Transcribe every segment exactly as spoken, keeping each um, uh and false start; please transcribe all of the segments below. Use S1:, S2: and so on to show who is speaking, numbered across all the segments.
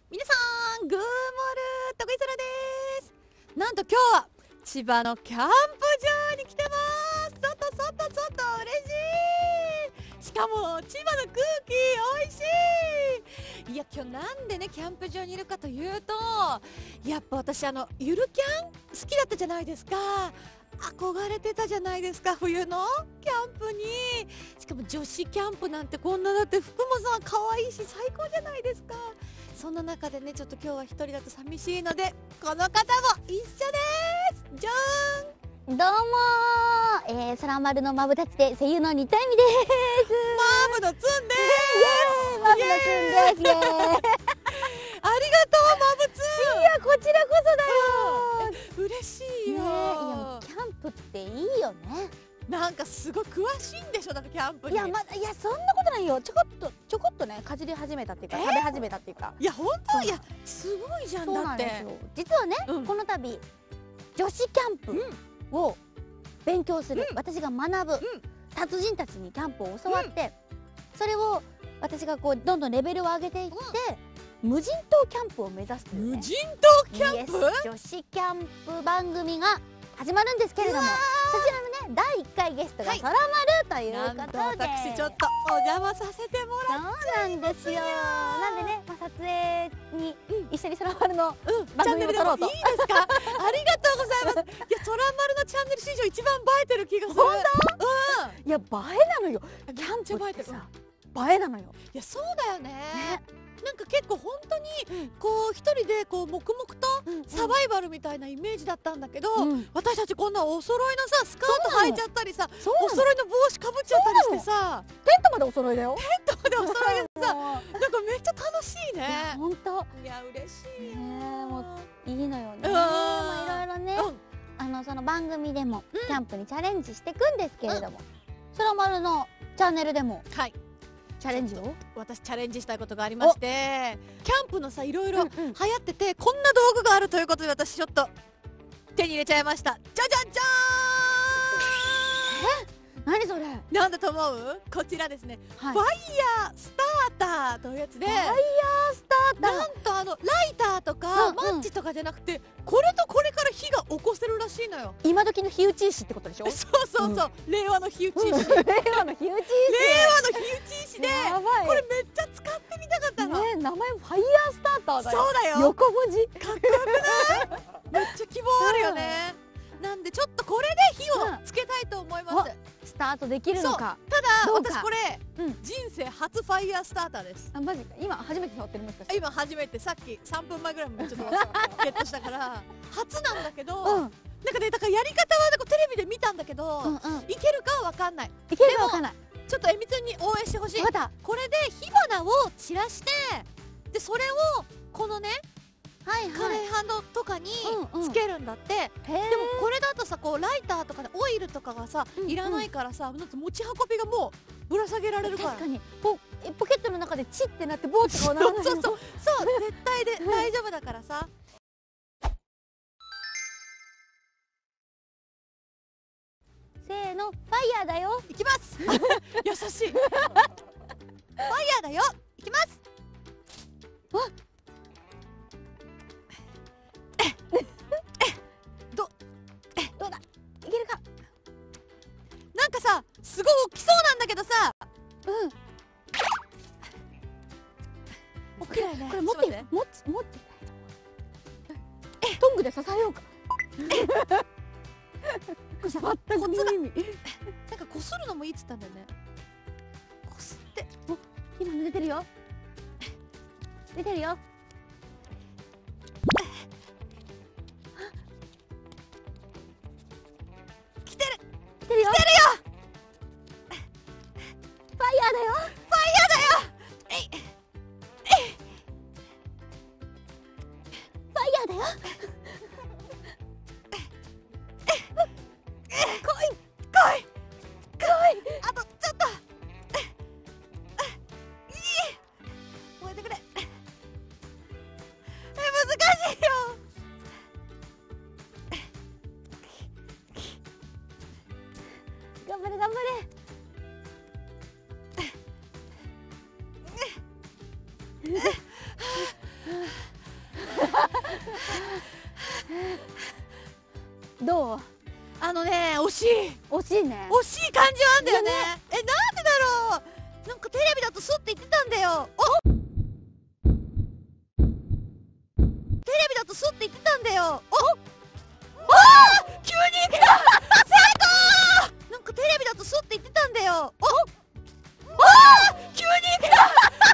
S1: 皆さん、グーモル徳井空です。なんと今日は千葉のキャンプ場に来てます。外外外嬉しい。しかも千葉の空気美味しい。いや、今日なんでねキャンプ場にいるかというと、やっぱ私あのゆるキャン好きだったじゃないですか。憧れてたじゃないですか、冬のキャンプに。しかも女子キャンプなんてこんなだって服もさ可愛いし最高じゃないですか。そんな中でねちょっと今日は一人だと寂しいのでこの方も一緒です。じゃーん、
S2: どうもー、えー、空丸のまぶたちで声優の新田恵美です。
S1: マームのツンで
S2: イエーイ、マブのつんです。イエーイ。
S1: ーす。ありがとうマブツン。
S2: いや、こちらこそだよ
S1: ー。嬉しいよ、
S2: ねえ、いやキャンプっていいよね。
S1: なんかすごい詳しいんでしょ、だってキャンプに。
S2: いや、まだいやそんなことないよ。ちょこっとちょこっとねかじり始めたっていうか、食べ始めたっていうか。
S1: いや本当、いやすごいじゃん。
S2: そう
S1: だって
S2: なんですよ。実はね、
S1: うん、
S2: この度女子キャンプを勉強する、
S1: うん、
S2: 私が学ぶ、うん、達人たちにキャンプを教わって、うん、それを私がこうどんどんレベルを上げていって、うん、無人島キャンプを目指すという、ね、
S1: 無人島キャンプ、
S2: 女子キャンプ番組が始まるんですけれども、そちらのねだいいっかいゲストが空丸ということで、
S1: なんと私ちょっとお邪魔させてもらっ
S2: そうなんですよ。なんでね、まあ、撮影に一緒に空丸の
S1: うん
S2: 番組を撮ろうと。
S1: いいですか。ありがとうございます。いや、空丸のチャンネル史上一番映えてる気がする。
S2: 本当？
S1: うん。
S2: いや、映えなのよ。キャンプってさ、映えなのよ。
S1: いや、そうだよね。なんか結構本当にこう一人でこう黙々とサバイバルみたいなイメージだったんだけど、私たちこんなお揃いのさスカート履いちゃったりさ、お揃いの帽子かぶっちゃったりしてさ、
S2: テントまでお揃いだよ。
S1: テントまでお揃いでさ、なんかめっちゃ楽しいね。
S2: 本当。
S1: いや嬉しいよ。
S2: もういいのよね。まあいろいろね、あのその番組でもキャンプにチャレンジしていくんですけれども、空丸のチャンネルでもはいチャレンジを
S1: 私チャレンジしたいことがありまして、キャンプのさいろいろ流行ってて、こんな道具があるということで私ちょっと手に入れちゃいました。じゃじゃじゃ
S2: ーん。え、何それ？
S1: なんだと思う？こちらですね、はい、ファイヤースターターというやつで、
S2: ファイヤースターター、
S1: なんとあのライターとか、うん、マッチとかじゃなくて、これとこれから火が起こせるらしいのよ。
S2: 今時の火打ち石ってことでしょ？
S1: そうそうそう、うん、令和の火打ち石、うん、令
S2: 和の火打ち石、令和の火打ち
S1: 石でこれめっちゃ使ってみたかったの。
S2: ね、名前ファイヤースターターだよ。
S1: そうだよ、
S2: 横文字
S1: かっこよくない？めっちゃ希望あるよね、うん、なんでちょっとこれで火をつけたいと思います、うん、
S2: スタートできるのか。
S1: ただ私これ、うん、人生初ファイヤースターターです。
S2: あ、マジか。今初めて触ってるんですか？
S1: 今初めて、さっきさんぷんまえぐらいもちょっとゲットしたから初なんだけど、うん、なんかね、だからやり方はなんかテレビで見たんだけど、うん、うん、いけるかは分かんない。
S2: いけるか分かんない。
S1: ちょっとえみつんに応援してほしい。これで火花を散らして、でそれをこのね、はいはい、カレーハンドとかにつけるんだって、うんうん、でもこれだとさ、こうライターとかでオイルとかがさ、うんうん、いらないからさ、なん持ち運びがもうぶら下げられるから。
S2: 確かにポポケットの中でチってなってボーってこうならない。
S1: そうそうそうそう、絶対で大丈夫だからさ。
S2: せーの、ファイヤーだよ。
S1: いきます。優しい。ファイヤーだよ。いきます。あ、ど、
S2: どうだ。いけるか。
S1: なんかさ、すごい大きそうなんだけどさ。うん。大きいね。
S2: これ持って、持って、持って。え、トングで支えようか。全く無意味。
S1: なんかこするのもいいっつったんだよね。こすって。
S2: お、今の出てるよ。出てるよ。
S1: 来てる。
S2: 来てるよ。
S1: 来てるよ。
S2: ファイヤーだよ。
S1: ファイヤーだよ。えい。えい。
S2: ファイヤーだよ。頑張れ頑張れ。 どう？
S1: あのね、惜しい
S2: 惜しいね。
S1: 惜しい感じはあんだよね。え、なんでだろう。なんかテレビだとスッて言ってたんだよ。おテレビだとスッて言ってたんだよ。おあー急に成功なんかテレビだとスッて言ってたんだよ。おあー急に成功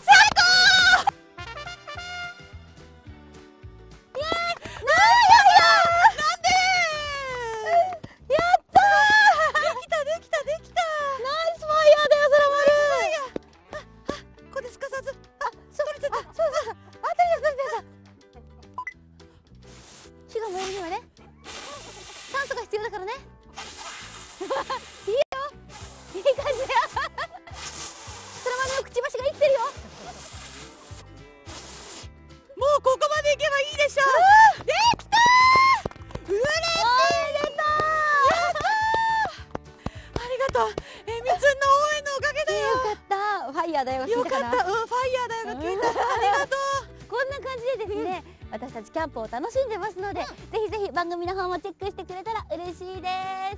S2: だよが聞
S1: よ
S2: いたかな。
S1: かった、うん、ファイヤーだよが聞いた。ありがとう。
S2: こんな感じでですね、うん、私たちキャンプを楽しんでますので、うん、ぜひぜひ番組の方もチェックしてくれたら嬉しいです。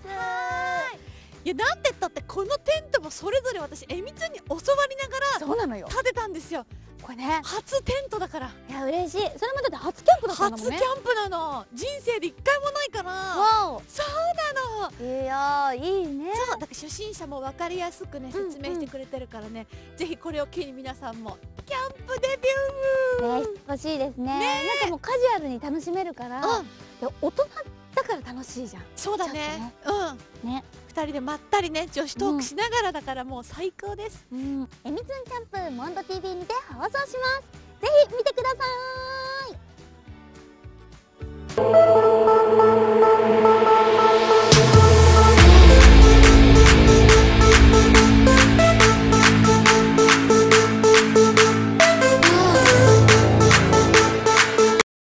S1: いや、なんて言ったってこのテントもそれぞれ私えみつんに教わりながら
S2: そうなのよ
S1: 建てたんですよ。これね、初テントだから。
S2: いや嬉しい。それもだって初キャンプだったのもね。
S1: 初キャンプなの。人生で一回もないから。
S2: わお。
S1: そうなの。
S2: いやー、いいね。
S1: そうだから初心者も分かりやすくね説明してくれてるからね、うんうん、ぜひこれを機に皆さんもキャンプデビュー
S2: ね、欲しいですね。ね、なんかもうカジュアルに楽しめるから、うん、で大人だから楽しいじゃん。
S1: そうだね。ね、うんね、ふたりでまったりね女子トークしながらだからもう最高です。
S2: うん、えみつんキャンプモンド ティーブイ にて放送します。ぜひ見てください。